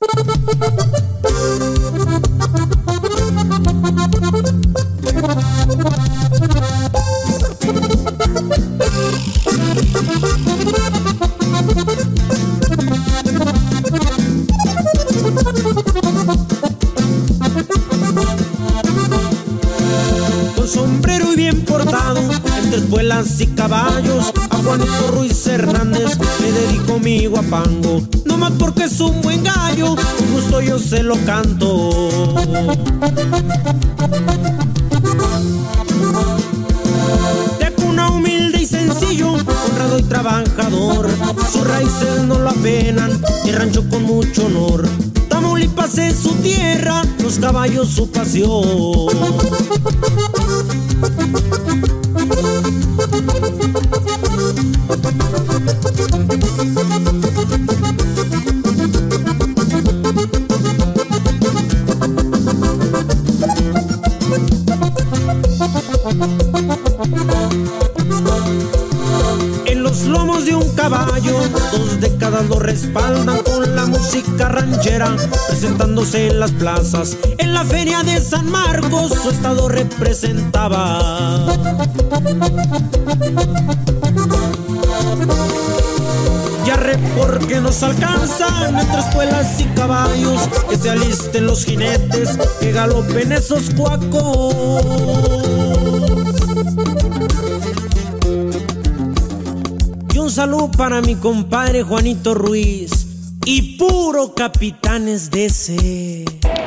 Con sombrero y bien portado, entre espuelas y caballos, a Juanito Ruiz Hernández le dedico mi guapango. No más porque es un buen gallo, con gusto yo se lo canto. De cuna humilde y sencillo, honrado y trabajador, sus raíces no lo apenan, y rancho con mucho honor. Tamaulipas es su tierra, los caballos su pasión. En los lomos de un caballo, 2 décadas lo respaldan con la música ranchera, presentándose en las plazas. En la feria de San Marcos su estado representaba. Ya re porque nos alcanzan entre espuelas y caballos, que se alisten los jinetes, que galopen esos cuacos. Y un saludo para mi compadre Juanito Ruiz y puro Capitanes DC.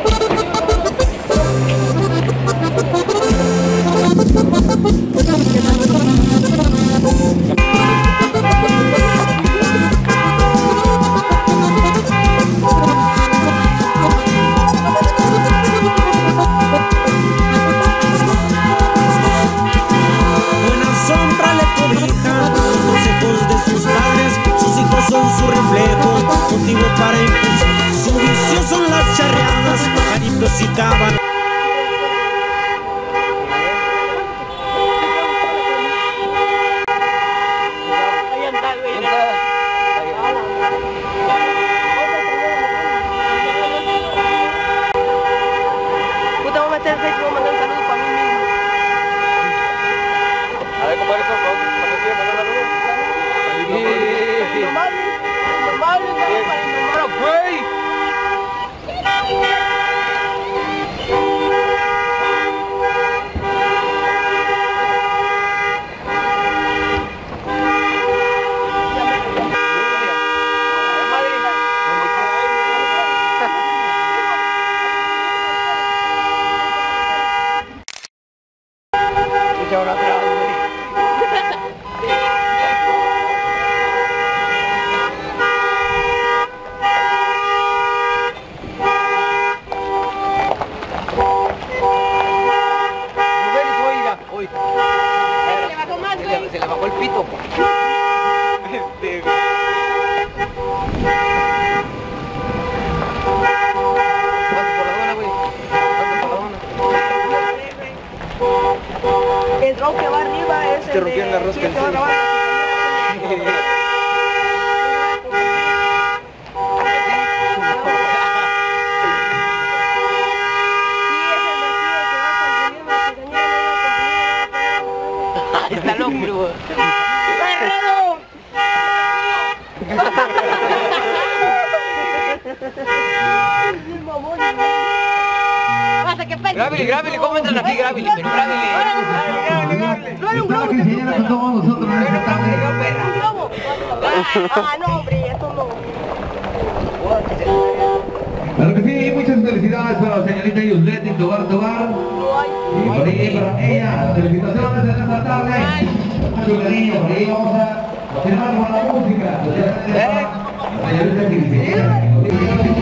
Motivo para impulsar, su vicio son las charreadas, caripios y cabanas. Puta, voy a meter el Facebook, voy a mandar un saludo para mí mismo. A ver, compadre, por favor, ¿para qué quiere mandar saludos? Se le bajó el pito. El dron que va arriba es el de... la rosca, Está loco, bro. Grábele, ¿cómo entran aquí? Grábele, pero grábele. No era un globo. Señores, somos nosotros en esta tarde. ¿Un globo? Ah, no, hombre, esto no. Claro que sí, muchas felicidades para la señorita Yusleti Tobar. Y por ahí para ella, felicitaciones en esta tarde. Mucho cariño, por ahí vamos a continuar con la música. La señorita Yusleti.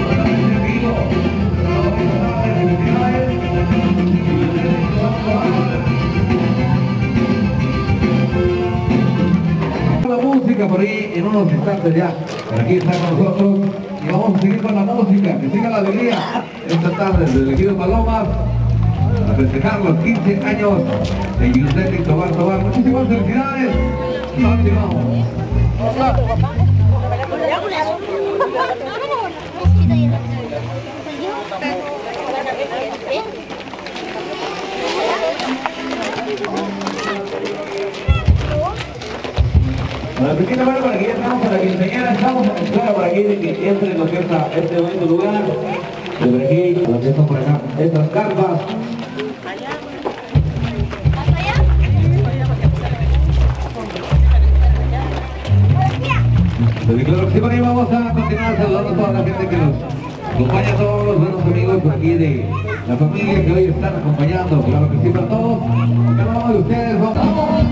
La música por ahí en unos instantes ya. Pero aquí está con nosotros y vamos a seguir con la música. Que siga la alegría esta tarde desde el ejido Palomas a festejar los 15 años de Yusleti Tobar. Muchísimas felicidades. Continuamos. Bueno, pequeña mano para que ya estamos a la quinceañera, estamos en la escuela por aquí de que entre lo que es este bonito lugar. De por aquí, lo que están por acá, estas carpas. Y claro que sí, por ahí vamos a continuar saludando a toda la gente que nos acompaña, a todos los buenos amigos por aquí de la familia que hoy están acompañando. Claro que sí, para todos, cada uno de ustedes, vamos.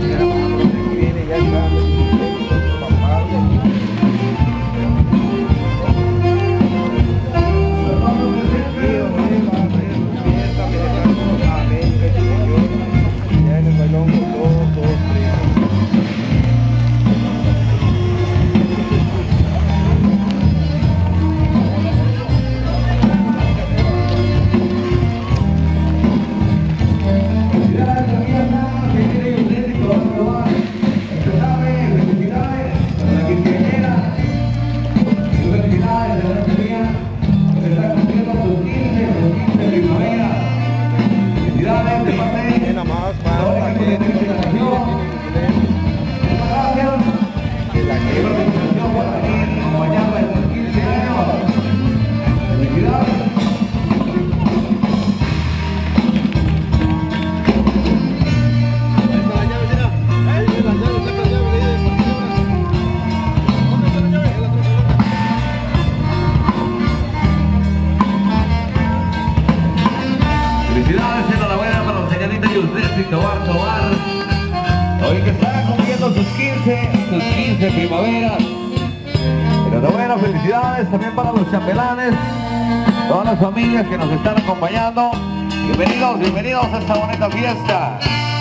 Felicidades, enhorabuena para la señorita Yusnesi Tobar. Hoy que estará cumpliendo sus 15 primaveras. Enhorabuena, felicidades también para los chambelanes, todas las familias que nos están acompañando. Bienvenidos a esta bonita fiesta.